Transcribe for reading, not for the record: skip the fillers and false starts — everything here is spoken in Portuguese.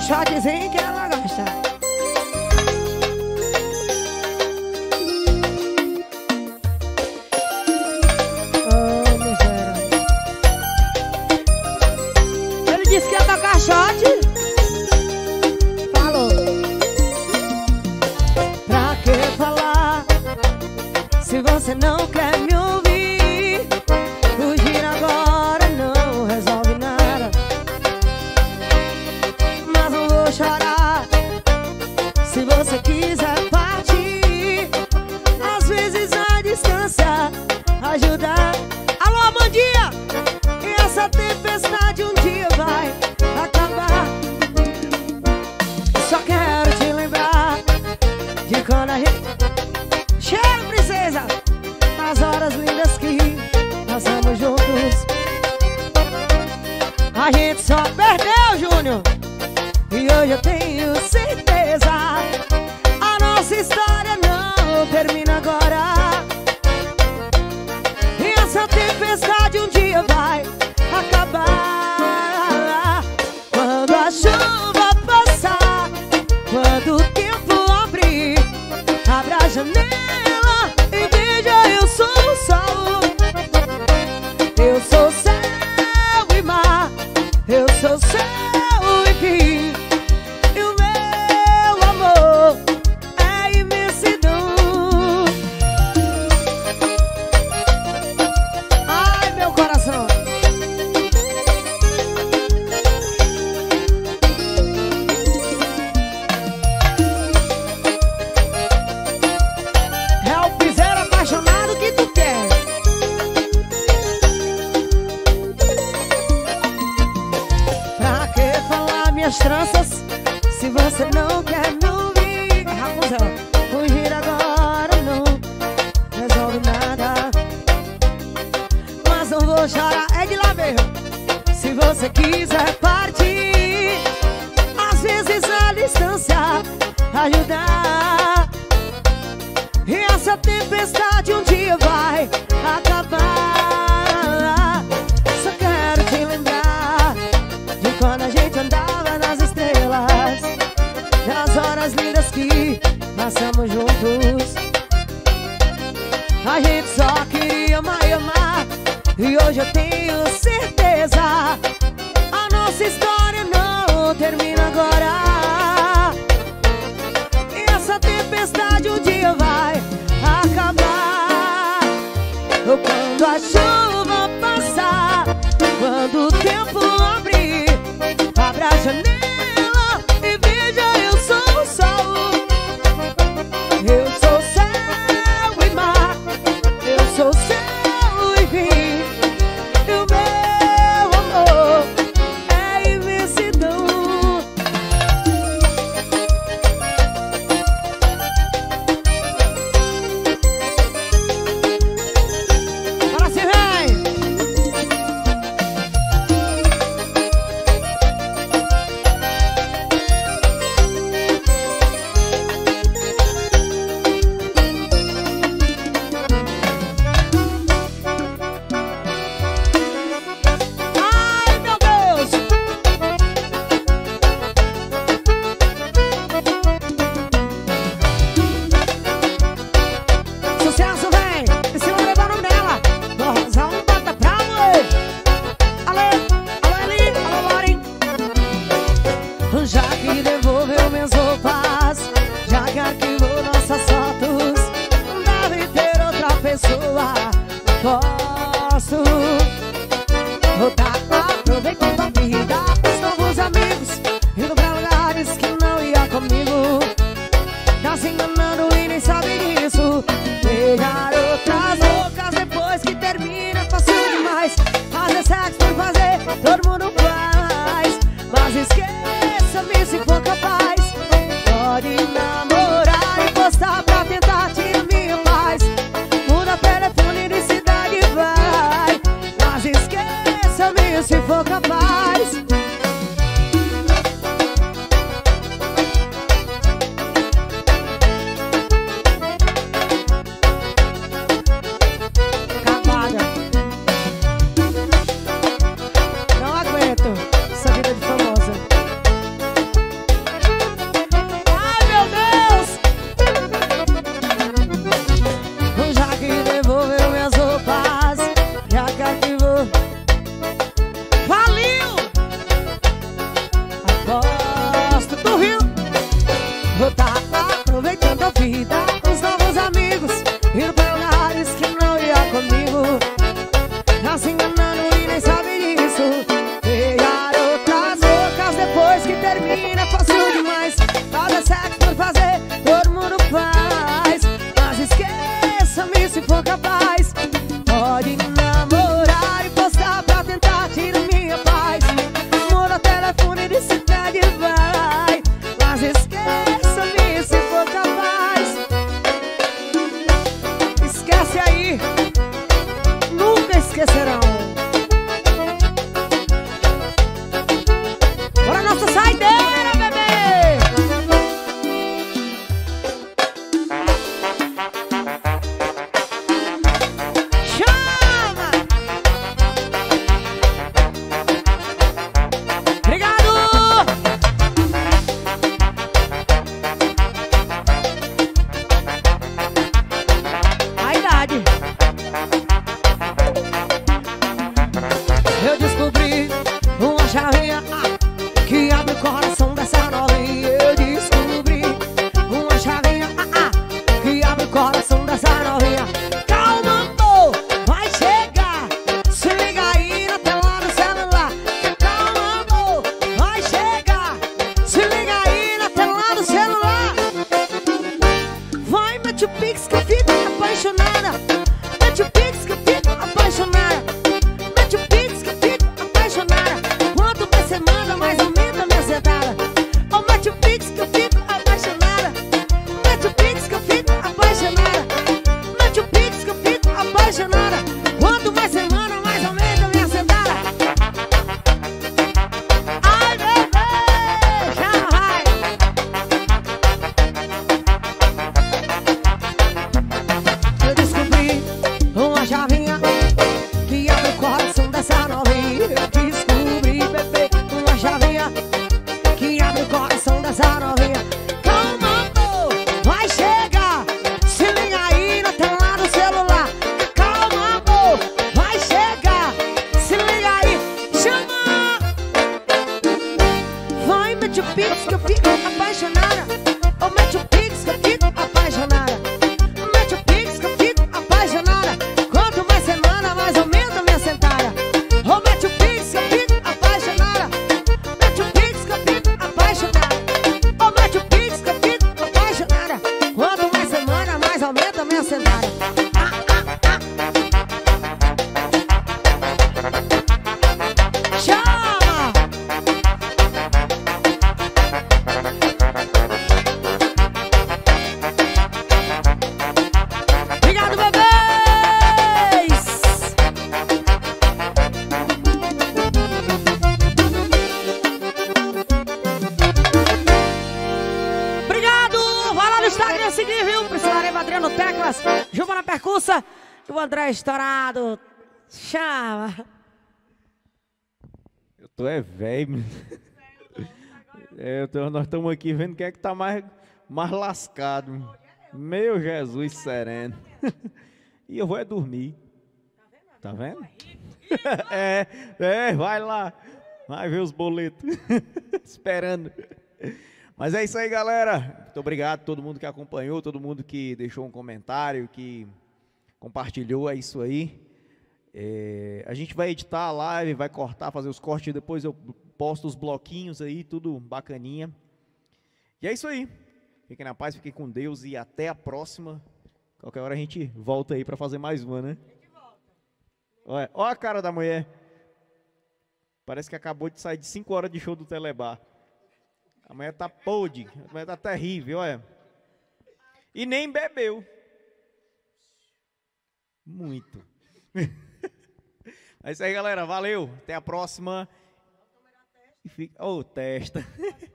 shotzinho que ela gosta. Oh, miséria. Ele disse que ia tocar shot. Falou. Pra que falar se você não quer me ouvir? Fugir agora não resolve nada. Mas não vou chorar se você quiser partir. Às vezes a distância ajuda. Alô, Amandinha! E essa tempestade um dia vai acabar. Só quero te lembrar de quando a gente... Cheiro, princesa! As horas lindas que passamos juntos. A gente só perdeu, Júnior. E hoje eu tenho certeza a nossa história não termina agora. E essa tempestade um dia vai acabar. Quando a chuva passar, quando o tempo abrir, abra a janela e veja, eu sou o sol. Eu sou céu e mar, eu sou céu e fim. E o meu amor é imensidão. Ai, meu coração. É o piseiro apaixonado que tu quer. Pra que falar minhas tranças se você não quer me ouvir? Rapunzel, fugir agora não resolve nada. Mas não vou chorar, é de lá mesmo. Se você quiser partir, às vezes a distância ajuda. E essa tempestade um dia vai acabar. Só quero te lembrar de quando a gente andava nas estrelas, das horas lindas que passamos juntos. A gente só queria amar e amar. E hoje eu tenho certeza a nossa história não termina agora. E essa tempestade um dia vai acabar. Quando a chuva passar, quando o tempo abrir, abra a janela e veja, eu sou o sol. Eu sou céu e mar, eu sou céu e fim. E o meu amor é imensidão. Agora se vem! Ai, meu Deus! Sucesso, vem! E se eu levar o nome dela, vou arrasar um bota pra moer. Alô, alô, Eli, alô, Lauren. Já que devolveu minhas roupas, já que arquivou nossas fotos, deve ter outra pessoa. Posso voltar, aproveitando a vida, os novos amigos, indo pra lugares que não ia comigo. Tá se enganando e nem sabe disso. Pegar outras loucas depois que termina é fácil demais. Fazer sexo por fazer, todo mundo faz. Mas esqueça-me se for capaz. Pode namorar e postar pra tentar tirar minha paz. Muda telefone de cidade, vai. Mas esqueça-me se for capaz. Acabada. Não aguento essa vida de famosa. Edilson e o André estourado. Chama. Eu tô velho. Nós estamos aqui vendo quem é que tá mais lascado. Meu Jesus sereno. E eu vou dormir. Tá vendo? Vai lá. Vai ver os boletos. Esperando. Mas é isso aí, galera. Muito obrigado a todo mundo que acompanhou, todo mundo que deixou um comentário, que compartilhou, é isso aí. A gente vai editar a live, vai cortar, fazer os cortes, depois eu posto os bloquinhos aí, tudo bacaninha. E é isso aí. Fiquem na paz, fiquem com Deus e até a próxima. Qualquer hora a gente volta aí para fazer mais uma, né? Olha a cara da mulher. Parece que acabou de sair de 5 horas de show do Telebar. A mulher tá podre, a mulher tá terrível, olha. E nem bebeu. Muito. É isso aí, galera. Valeu. Até a próxima. E fica... testa.